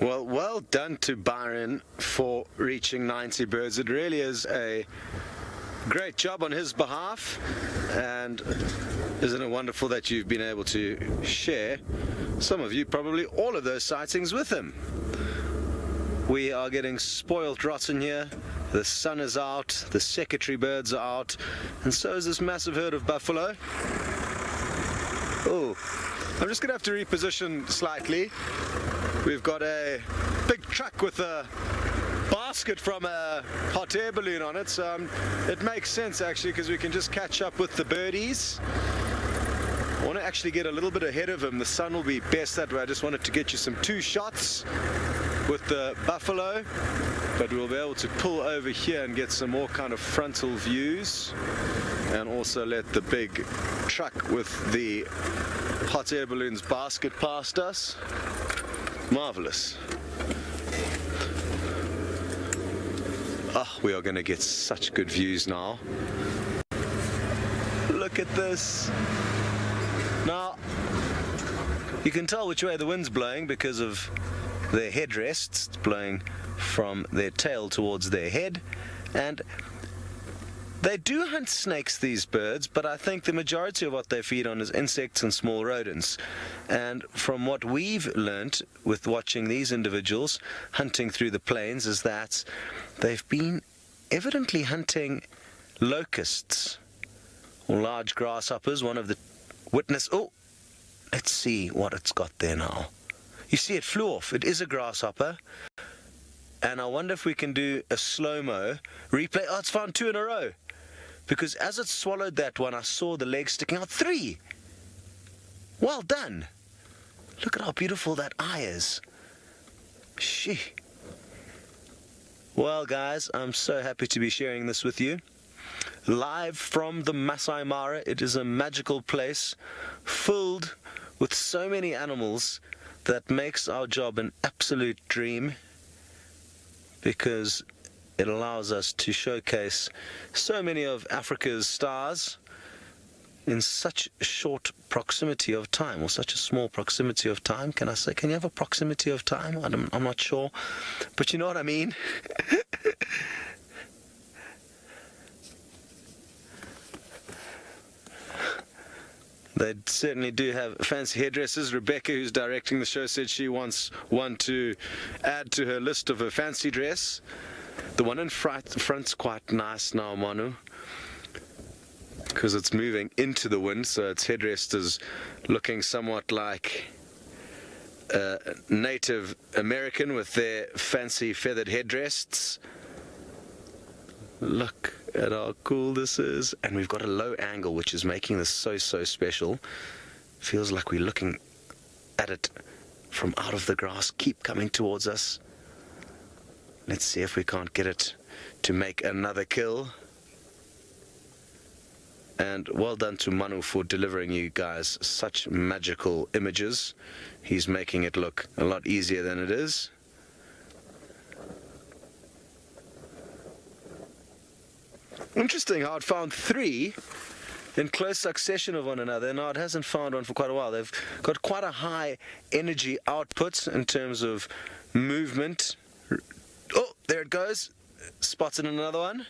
Well, well done to Byron for reaching 90 birds. It really is a great job on his behalf, and isn't it wonderful that you've been able to share, some of you probably all of those sightings with him. We are getting spoilt rotten here. The sun is out, the secretary birds are out, and so is this massive herd of buffalo. Oh, I'm just gonna have to reposition slightly. We've got a big truck with a basket from a hot air balloon on it, so it makes sense actually, because we can just catch up with the birdies. I want to actually get a little bit ahead of him. The sun will be best that way. I just wanted to get you some 2 shots with the buffalo, but we'll be able to pull over here and get some more kind of frontal views, and also let the big truck with the hot air balloons basket past us. Marvelous. Oh, we are going to get such good views now. Look at this. Now, you can tell which way the wind's blowing because of their headrests. It's blowing from their tail towards their head, and they do hunt snakes, these birds, but I think the majority of what they feed on is insects and small rodents. And from what we've learnt with watching these individuals hunting through the plains is that they've been evidently hunting locusts or large grasshoppers. One of the witness, oh, let's see what it's got there now. You see it flew off. It is a grasshopper. And I wonder if we can do a slow-mo replay. Oh, it's found 2 in a row. Because as it swallowed that one, I saw the legs sticking out. 3! Well done. Look at how beautiful that eye is. Shee. Well, guys, I'm so happy to be sharing this with you. Live from the Masai Mara. It is a magical place filled with so many animals that makes our job an absolute dream, because it allows us to showcase so many of Africa's stars in such short proximity of time, or such a small proximity of time. Can I say, can you have a proximity of time? I'm not sure, but you know what I mean. They certainly do have fancy headdresses. Rebecca, who's directing the show, said she wants one to add to her list of a fancy dress. The one in front's quite nice now, Manu, because it's moving into the wind, so its headrest is looking somewhat like a Native American with their fancy feathered headrests. Look at how cool this is. And we've got a low angle, which is making this so special. Feels like we're looking at it from out of the grass. Keep coming towards us. Let's see if we can't get it to make another kill. And well done to Manu for delivering you guys such magical images. He's making it look a lot easier than it is. Interesting how it found 3 in close succession of one another. Now it hasn't found one for quite a while. They've got quite a high energy output in terms of movement. Oh, there it goes. Spotted another one.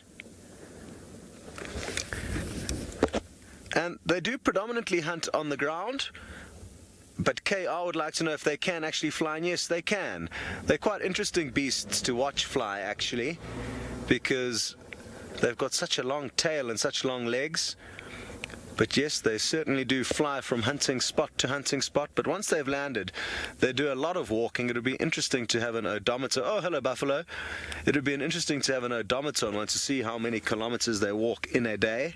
And they do predominantly hunt on the ground. But KR would like to know if they can actually fly. And yes, they can. They're quite interesting beasts to watch fly, actually, because they've got such a long tail and such long legs. But yes, they certainly do fly from hunting spot to hunting spot. But once they've landed, they do a lot of walking. It would be interesting to have an odometer. Oh, hello, buffalo. It would be interesting to have an odometer on one to see how many kilometers they walk in a day.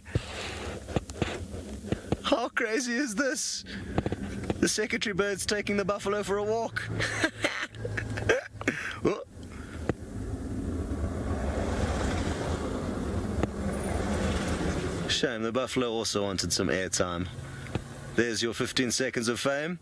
How crazy is this? The secretary bird's taking the buffalo for a walk. Oh. Shame, the buffalo also wanted some airtime. There's your 15 seconds of fame.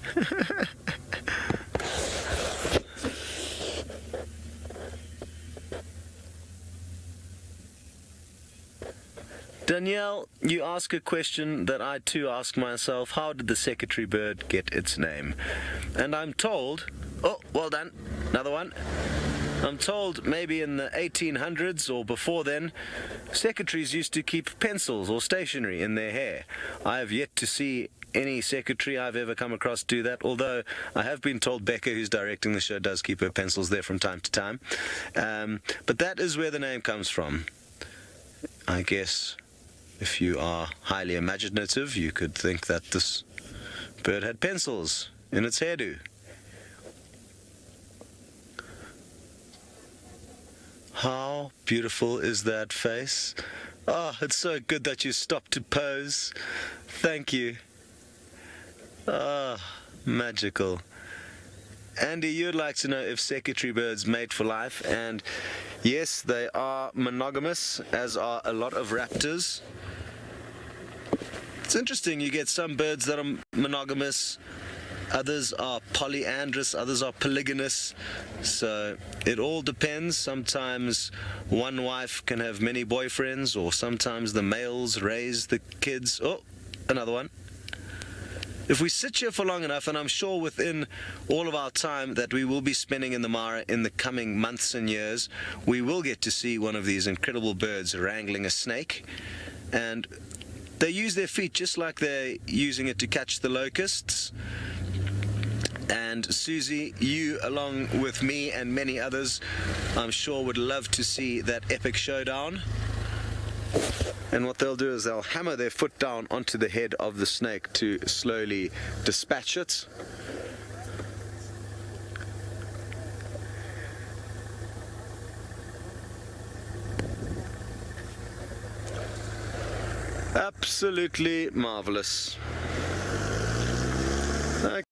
Danielle, you ask a question that I too ask myself. How did the secretary bird get its name? And I'm told Oh, well done. Another one. I'm told maybe in the 1800s or before then, secretaries used to keep pencils or stationery in their hair. I have yet to see any secretary I've ever come across do that, although I have been told Becca, who's directing the show, does keep her pencils there from time to time. But that is where the name comes from. I guess if you are highly imaginative, you could think that this bird had pencils in its hairdo. How beautiful is that face? Oh, it's so good that you stopped to pose. Thank you. Ah, magical. Andy, you'd like to know if secretary birds mate for life, and yes, they are monogamous, as are a lot of raptors. It's interesting, you get some birds that are monogamous, others are polyandrous, others are polygynous, so it all depends. Sometimes one wife can have many boyfriends, or sometimes the males raise the kids. Oh, another one. If we sit here for long enough, and I'm sure within all of our time that we will be spending in the Mara in the coming months and years, we will get to see one of these incredible birds wrangling a snake. And they use their feet just like they're using it to catch the locusts. And Susie, you along with me and many others, I'm sure would love to see that epic showdown. And what they'll do is they'll hammer their foot down onto the head of the snake to slowly dispatch it. Absolutely marvelous.